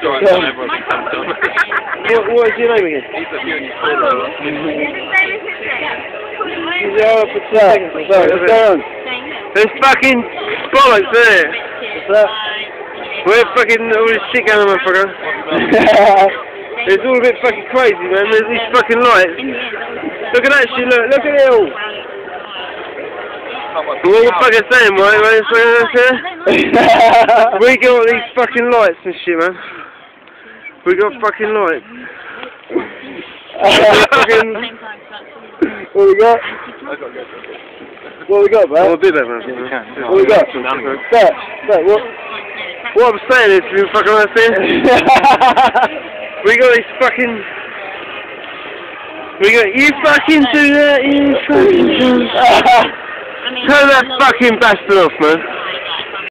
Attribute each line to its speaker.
Speaker 1: What is your name again? What's going on? There's fucking bollocks there. What's that? We're fucking all this shit going on, motherfucker. It's all a bit fucking crazy, man. There's these fucking lights. Look at that shit, look at it all. What the fuck is saying, right? We got these fucking lights and shit, man. We got fucking lights. What we got? What we got, man? Oh, a bit better, man. What we got? What I'm saying is, you fucking understand? We got these fucking... We got... You fucking do that, you fucking do... Turn that fucking bastard off, man.